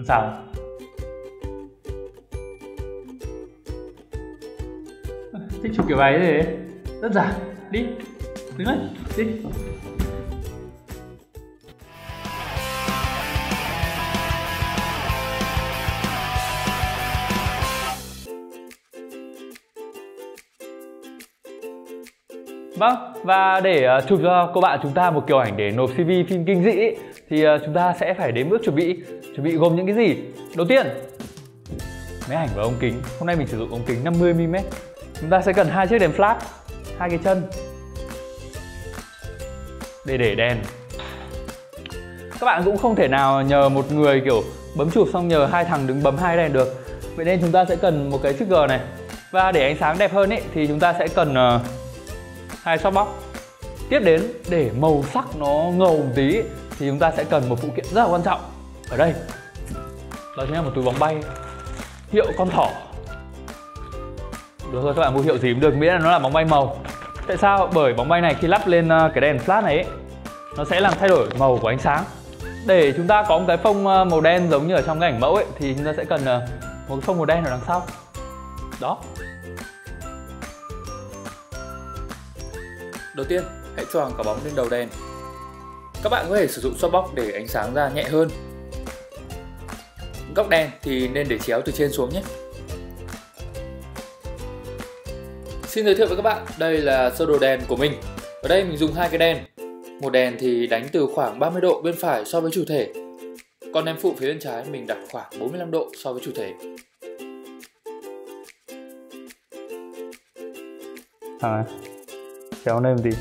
Sao? Thích chụp kiểu váy thế? Đơn giản. Đi. Đứng lên. Đi. Vâng, và để chụp cho cô bạn chúng ta một kiểu ảnh để nộp CV phim kinh dị ấy, thì chúng ta sẽ phải đến bước chuẩn bị. Chuẩn bị gồm những cái gì? Đầu tiên, máy ảnh và ống kính. Hôm nay mình sử dụng ống kính 50mm. Chúng ta sẽ cần 2 chiếc đèn flash, 2 cái chân để đèn. Các bạn cũng không thể nào nhờ một người kiểu bấm chụp xong nhờ 2 thằng đứng bấm 2 đèn được. Vậy nên chúng ta sẽ cần một cái trigger này. Và để ánh sáng đẹp hơn ấy, thì chúng ta sẽ cần 2 softbox. Tiếp đến, để màu sắc nó ngầu một tí thì chúng ta sẽ cần một phụ kiện rất là quan trọng ở đây. Đó chính là một túi bóng bay hiệu con thỏ. Được rồi, các bạn mua hiệu gì cũng được, miễn là nó là bóng bay màu. Tại sao? Bởi bóng bay này khi lắp lên cái đèn flash này ấy, nó sẽ làm thay đổi màu của ánh sáng. Để chúng ta có một cái phông màu đen giống như ở trong cái ảnh mẫu ấy, thì chúng ta sẽ cần một cái phông màu đen ở đằng sau. Đó. Đầu tiên, hãy choàng quả bóng lên đầu đèn. Các bạn có thể sử dụng softbox để ánh sáng ra nhẹ hơn. Góc đèn thì nên để chéo từ trên xuống nhé. Xin giới thiệu với các bạn, đây là sơ đồ đèn của mình. Ở đây mình dùng 2 cái đèn. Một đèn thì đánh từ khoảng 30 độ bên phải so với chủ thể. Còn đèn phụ phía bên trái mình đặt khoảng 45 độ so với chủ thể. Chéo lên một tí.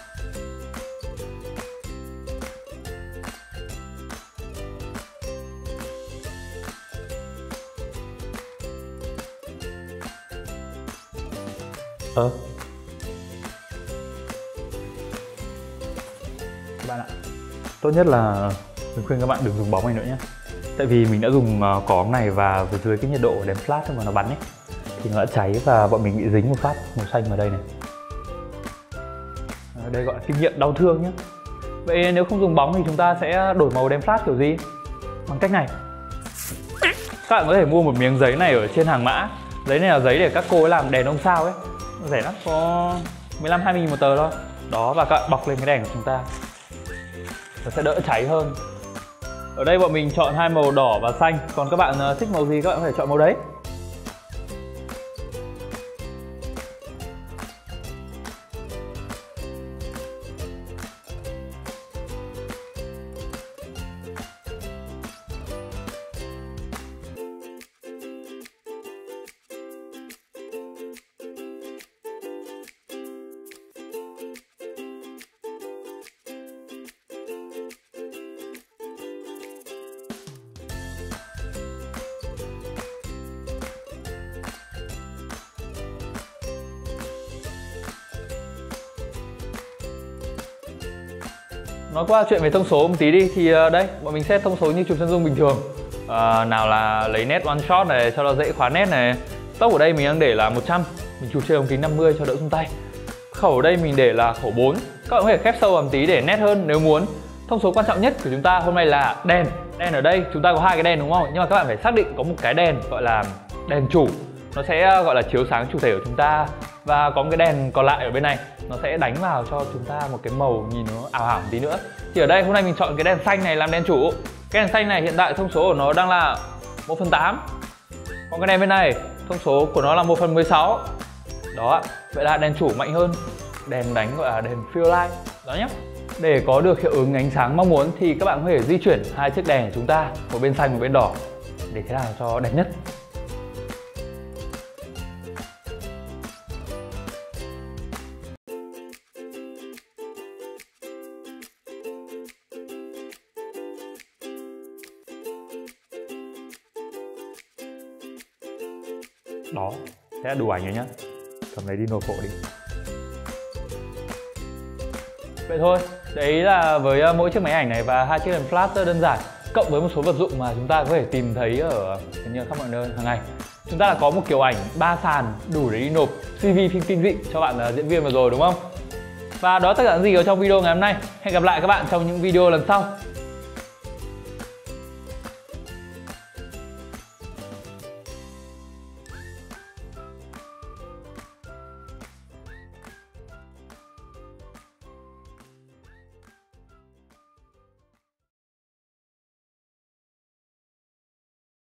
Các bạn ạ, tốt nhất là mình khuyên các bạn đừng dùng bóng này nữa nhé. Tại vì mình đã dùng cỏ bóng này và dưới cái nhiệt độ đèn flash mà nó bắn ấy, thì nó đã cháy và bọn mình bị dính một phát màu xanh vào đây này. Đây gọi là kinh nghiệm đau thương nhé. Vậy nếu không dùng bóng thì chúng ta sẽ đổi màu đèn flash kiểu gì? Bằng cách này. Các bạn có thể mua một miếng giấy này ở trên hàng mã. Giấy này là giấy để các cô ấy làm đèn ông sao ấy. Rẻ lắm, có 15-20 nghìn một tờ thôi. Đó, và các bạn bọc lên cái đèn của chúng ta, nó sẽ đỡ cháy hơn. Ở đây bọn mình chọn 2 màu đỏ và xanh. Còn các bạn thích màu gì các bạn có thể chọn màu đấy. Nói qua chuyện về thông số một tí đi, thì đây bọn mình set thông số như chụp chân dung bình thường. Nào là lấy nét one shot này cho nó dễ khóa nét này. Tốc ở đây mình đang để là 100, mình chụp trên ống kính 50 cho đỡ rung tay. Khẩu ở đây mình để là khẩu 4. Các bạn có thể khép sâu vào một tí để nét hơn nếu muốn. Thông số quan trọng nhất của chúng ta hôm nay là đèn. Đèn ở đây chúng ta có 2 cái đèn đúng không? Nhưng mà các bạn phải xác định có một cái đèn gọi là đèn chủ. Nó sẽ gọi là chiếu sáng chủ thể của chúng ta. Và có một cái đèn còn lại ở bên này, nó sẽ đánh vào cho chúng ta một cái màu nhìn nó ảo ảo một tí nữa. Thì ở đây hôm nay mình chọn cái đèn xanh này làm đèn chủ. Cái đèn xanh này hiện tại thông số của nó đang là 1/8. Còn cái đèn bên này thông số của nó là 1/16. Đó, vậy là đèn chủ mạnh hơn. Đèn đánh gọi là đèn fill light. Đó nhé. Để có được hiệu ứng ánh sáng mong muốn thì các bạn có thể di chuyển 2 chiếc đèn của chúng ta, một bên xanh một bên đỏ, để thế nào cho đẹp nhất. Đó, thế là đủ ảnh rồi nhá. Cầm lấy đi nộp hộ đi. Vậy thôi, đấy là với mỗi chiếc máy ảnh này và 2 chiếc đèn flash rất đơn giản, cộng với một số vật dụng mà chúng ta có thể tìm thấy ở khắp mọi nơi hàng ngày. Chúng ta đã có một kiểu ảnh 3 sàn đủ để đi nộp CV phim kinh dị cho bạn diễn viên vừa rồi đúng không? Và đó tất cả những gì ở trong video ngày hôm nay. Hẹn gặp lại các bạn trong những video lần sau.